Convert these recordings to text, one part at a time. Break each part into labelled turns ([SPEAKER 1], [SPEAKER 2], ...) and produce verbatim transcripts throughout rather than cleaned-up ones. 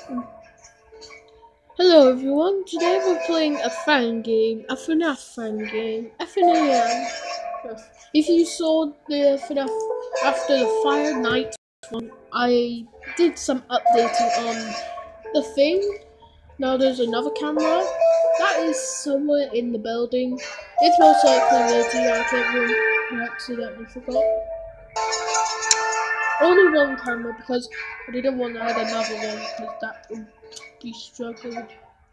[SPEAKER 1] Hello everyone, today we're playing a fan game, a fnaf fan game, fnaf. If you saw the fnaf after the Fire Night one, I did some updating on the thing. Now there's another camera, that is somewhere in the building. It's most likely the T-Racket room, I accidentally forgot. Only one camera because I didn't want to add another one because that would be struggled.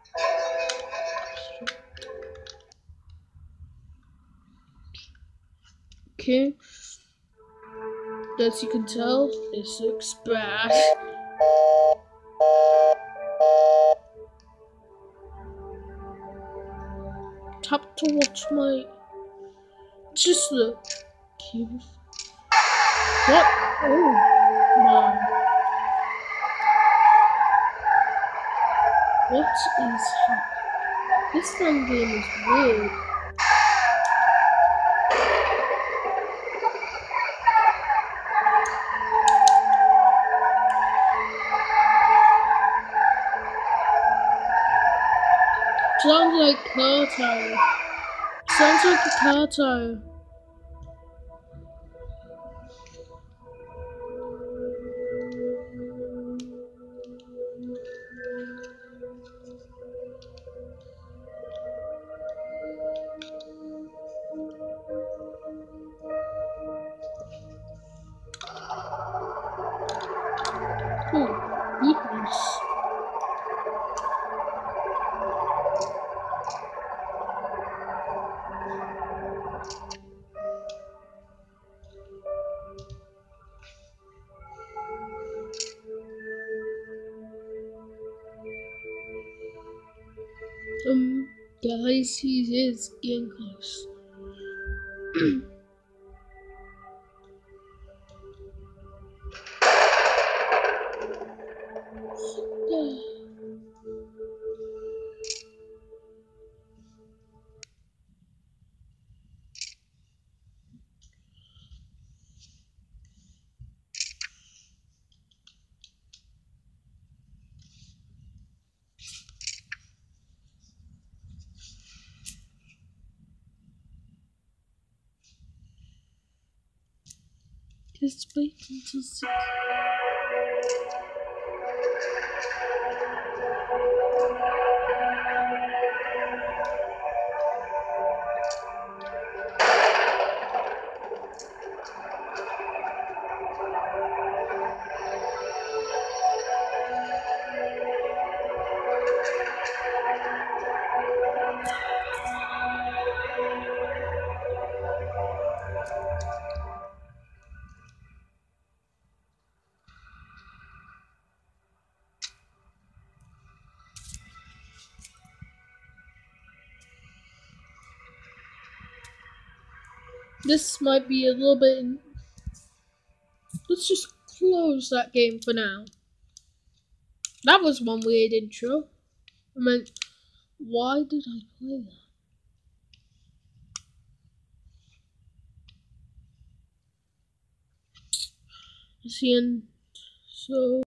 [SPEAKER 1] Okay, as you can tell, this looks bad. Tap to watch my. Just the cube. What? Oh, man. What is happening? This fun game is weird. Sounds like car tire. Sounds like a car tire. Oh, goodness. Um, guys, he is getting close. Just wait until six. This might be a little bit. In... Let's just close that game for now. That was one weird intro. I mean, why did I play that? See, and so.